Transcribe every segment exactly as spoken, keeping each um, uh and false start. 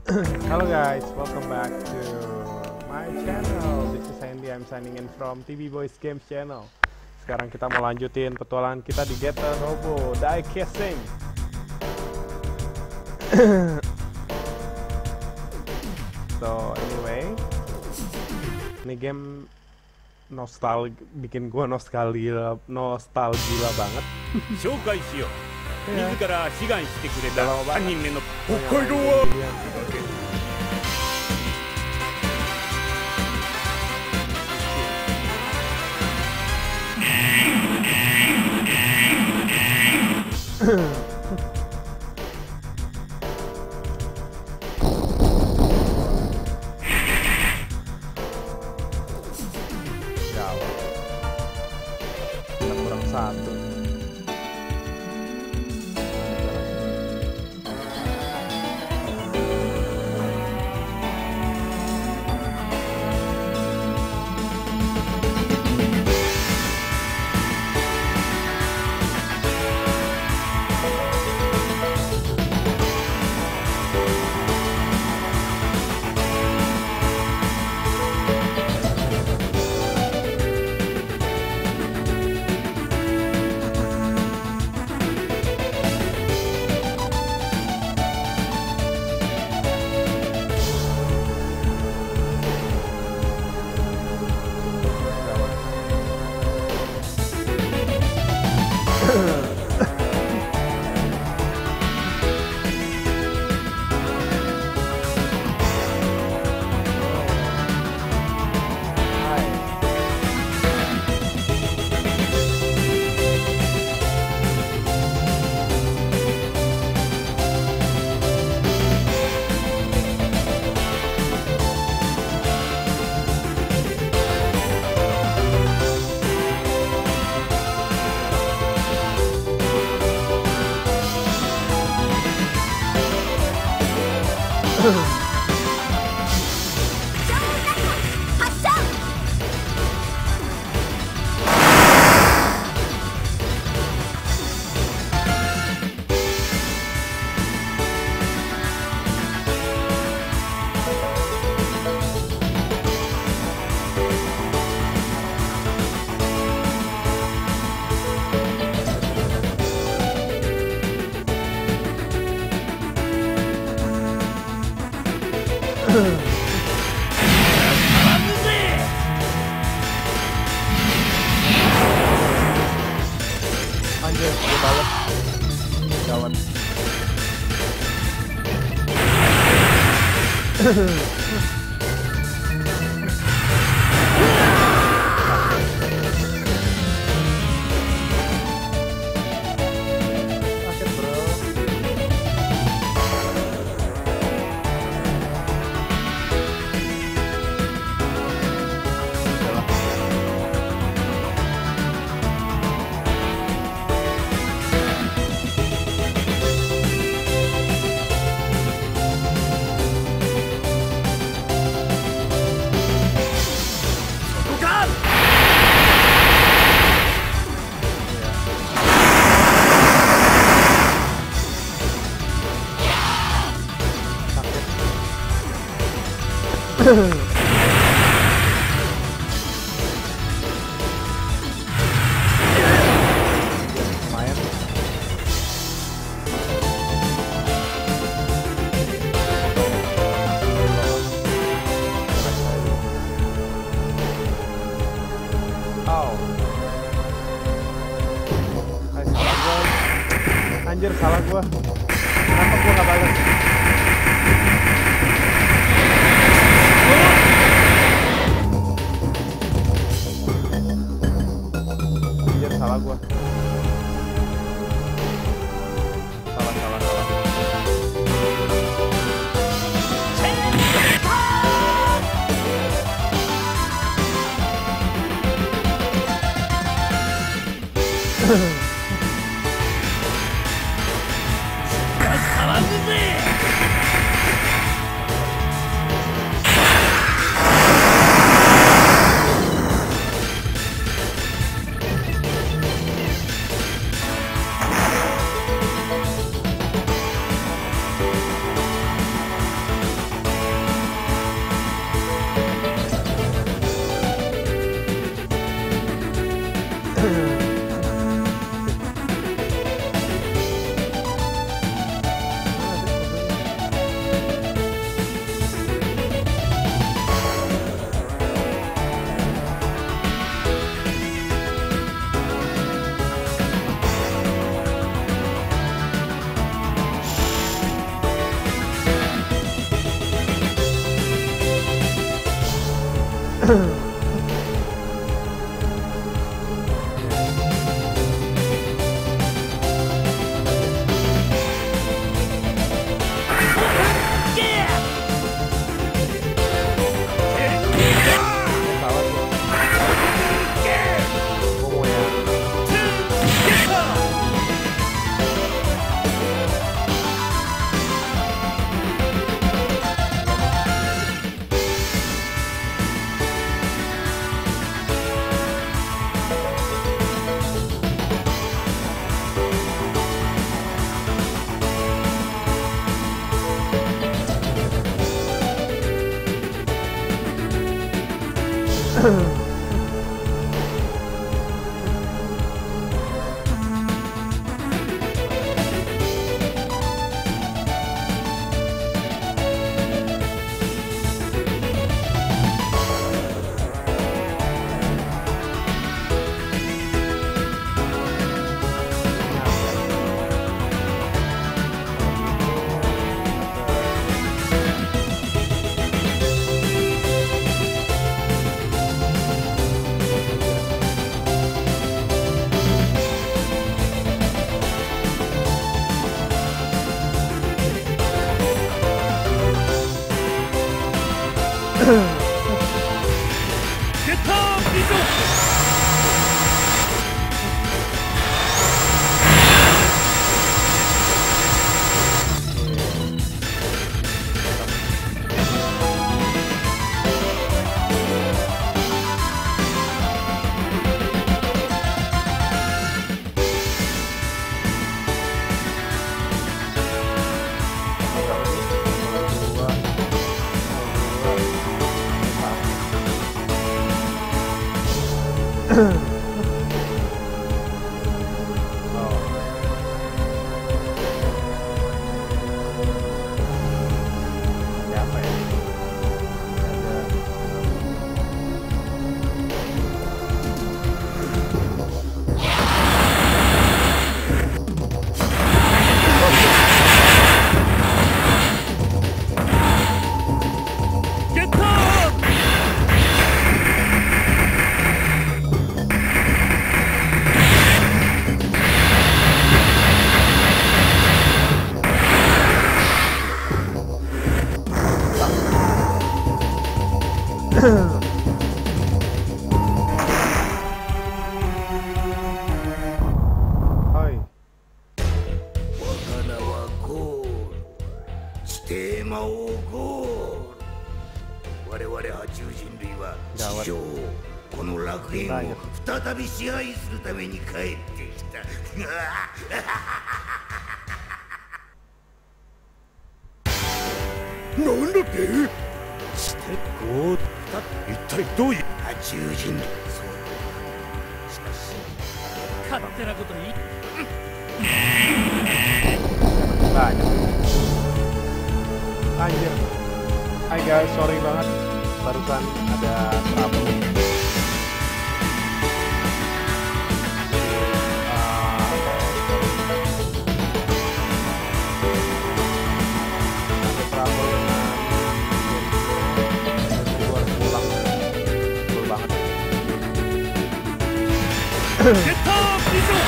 Hello guys, welcome back to my channel. This is Andy, I'm signing in from T V Boys Games channel. Sekarang kita mau lanjutin petualangan kita di Getter Robo Daikessen. So anyway, ini game nostalgia, bikin gua nostalgia, nostalgia banget. 紹介しよう。自ら志願してくれた Galau さん banget. 人目の Oh, 北海道は Gawat. Kita kurang satu. Anjir, gue balet. Gawat. Sakit bro. Lumayan. Oh. Ay, salah gua. Anjir, salah gua. Kenapa gua nggak balik? Anjir, salah gua. Salah, salah, salah. Getter Visual. Hai. 我が名はゴール指定魔王ゴール我々爬虫人類は地上をこの楽園を再び支配するために帰ってきたなんだってしてゴールだ一体どういう爬虫人類そうしかし勝手なこと言い Banyak. Anjir. Hai guys, sorry banget. Barusan ada trouble. Getter Visual.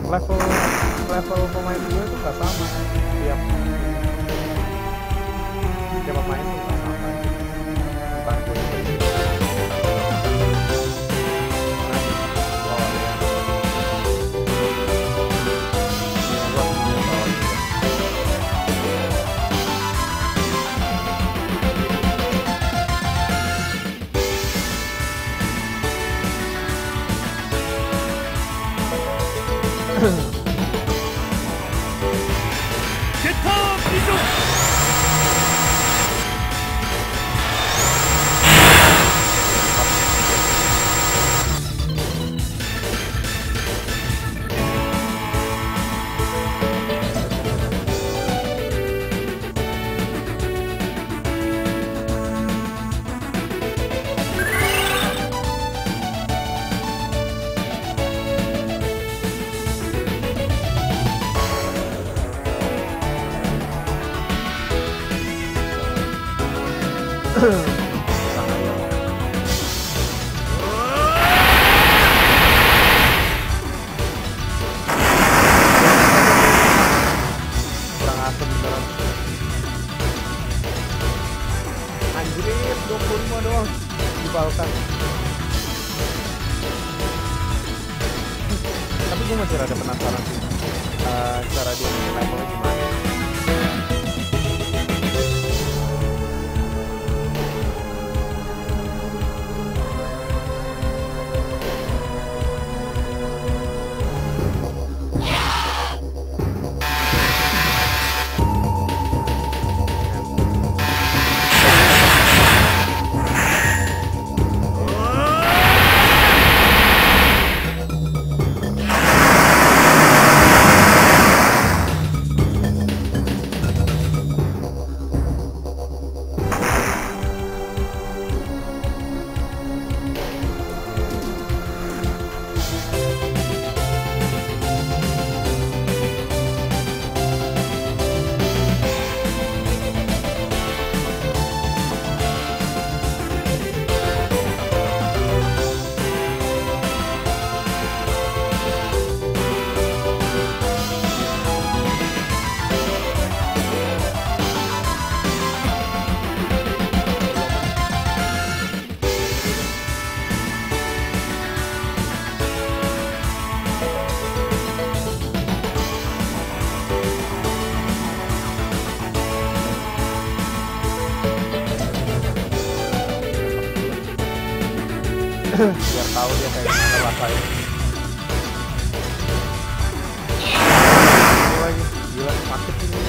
level level pemain gue itu nggak sama tiap tiap pemain tuh nggak sama entah gue Getter Visual. Anjir, dua puluh lima doang dibalkan. Tapi gue masih rada penasaran sih uh, cara dia bikin levelnya gimana. Biar tahu dia kayak gimana rasanya. Ini lagi, gila sakit ini.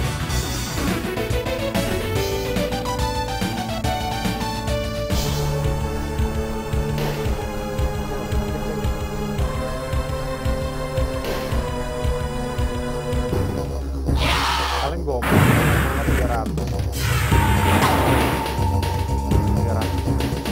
Paling gombal tiga ratus. tiga ratus.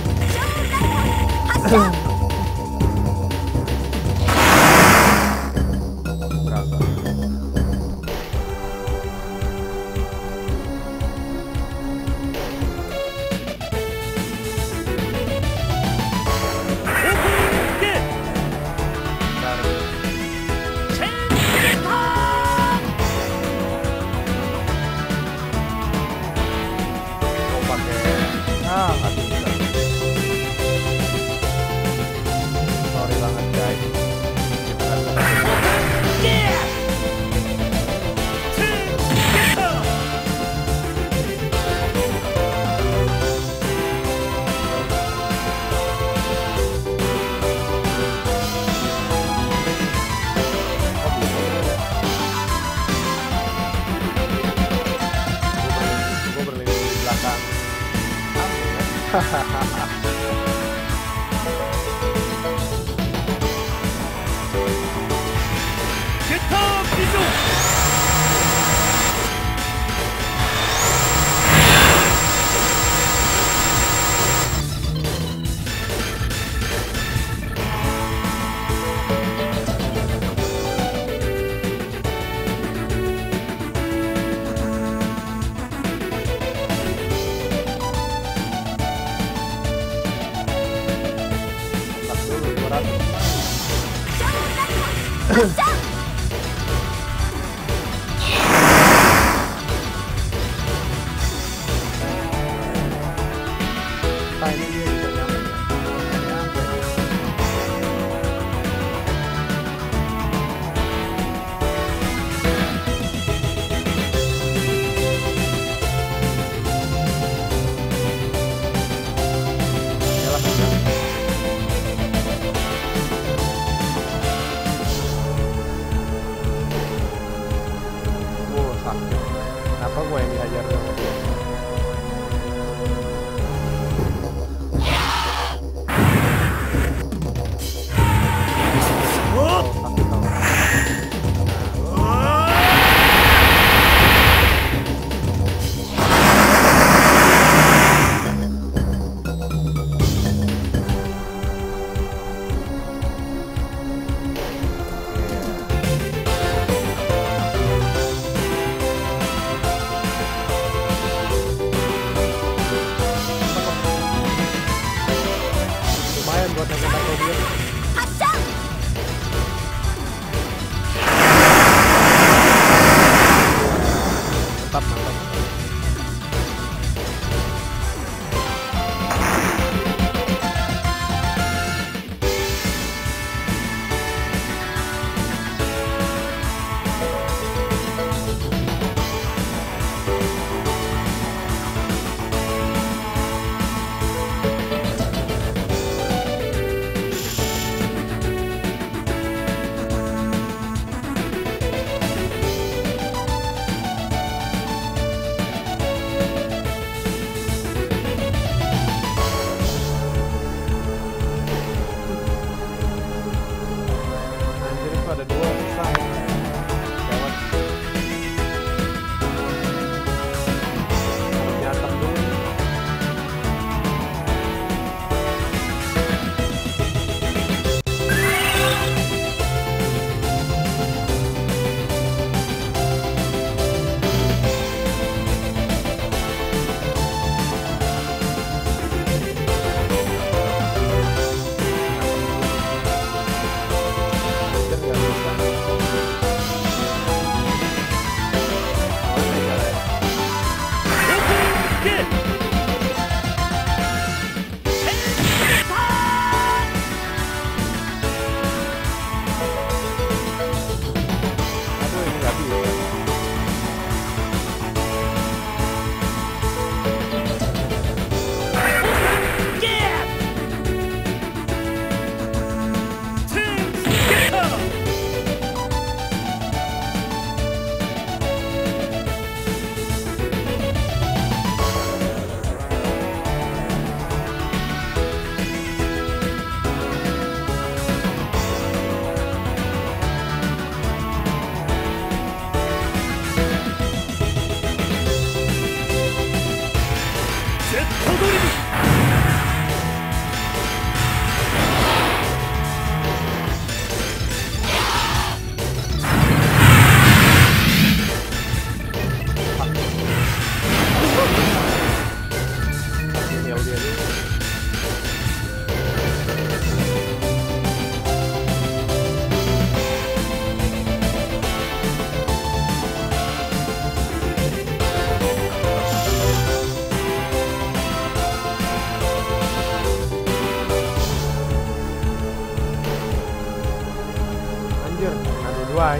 Ah, nggak bisa. Sorry banget guys. Kita nggak bisa. Gue berlindung di belakang. Hahaha. Getter Visual.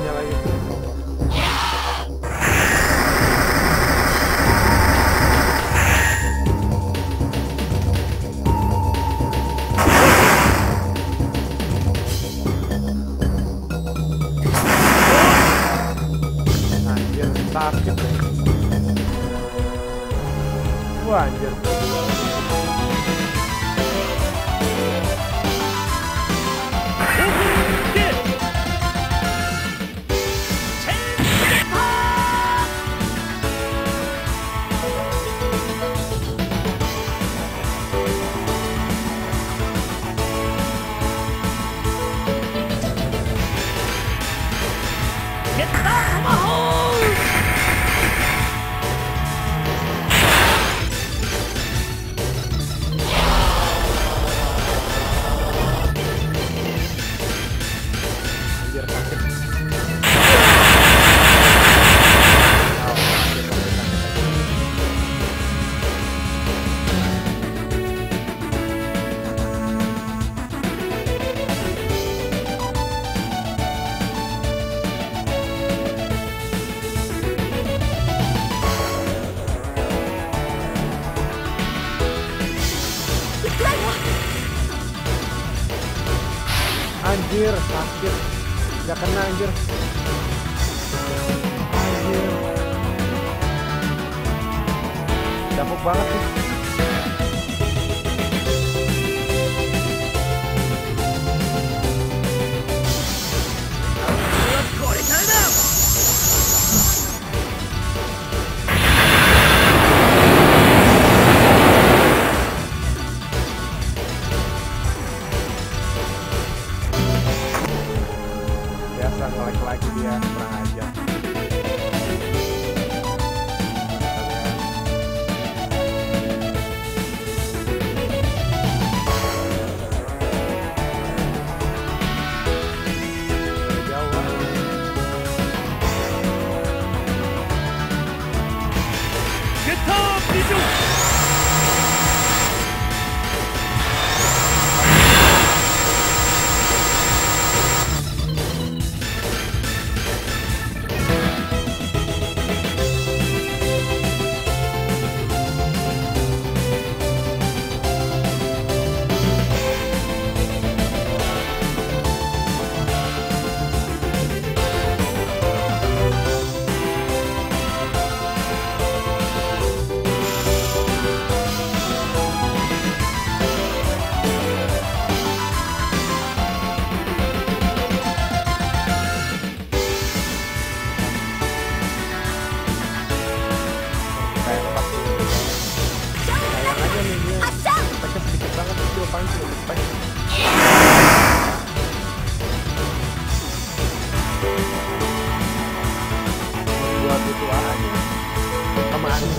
bawahnya lagi. Anjir, sakit deh. Wah, anjir. Anjir, sakit. Gak kena anjir. Anjir. Dapuk banget sih. Nge-like lagi dia, kurang aja. Getter Visual. Buat itu aja kemana?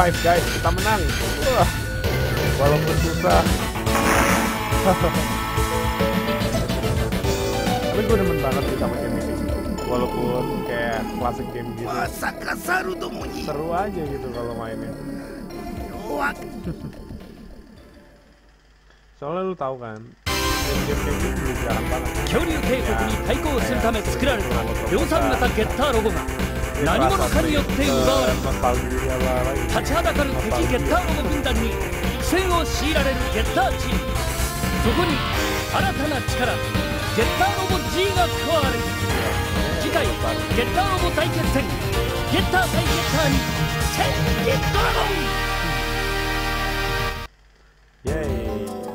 survive guys, kita menang. Wah, walaupun susah. Tapi gue demen banget sih sama game ini. Walaupun kayak klasik game gitu, seru aja gitu kalau mainnya. Soalnya lu tahu kan, game-game kayak gitu juga jarang banget. 恐竜帝国に対抗するため作られた量産型ゲッターロボが何者かによって奪われ、立ちはだかる敵ゲッターロボ軍団に苦戦を強いられるゲッターチーム。そこに新たな力、ゲッターロボ G が加わる。次回ゲッターロボ大決戦、ゲッター対ゲッターにチェンジドラゴン。 Yeay.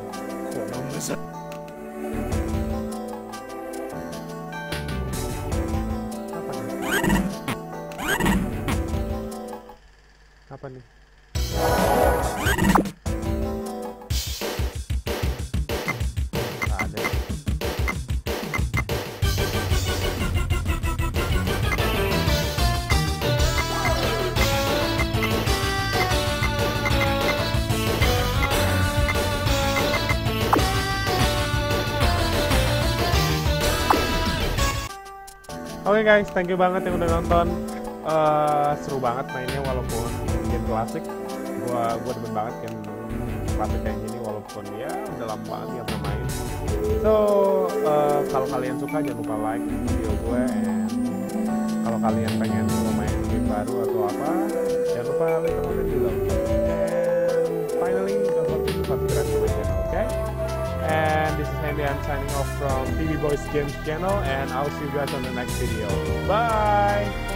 Apa nih? Apa nih? Ada. Oke okay guys, thank you banget yang udah nonton. Uh, seru banget mainnya walaupun game klasik. Gua gua demen banget game klasik kayak gini walaupun ya udah lama banget nggak pernah main. So uh, kalau kalian suka jangan lupa like video gue. And kalau kalian pengen main game baru atau apa, jangan lupa like comment below. And finally, don't forget to subscribe to my channel, okay? And this is Andy, I'm signing off from T V Boys Games channel, and I'll see you guys on the next video. Bye!